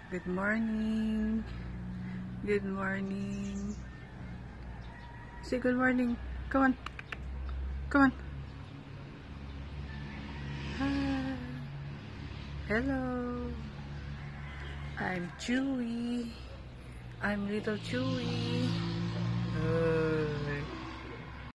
Good morning. Good morning. Say good morning. Come on. Come on. Hi. Hello. I'm Choowi. I'm little Choowi.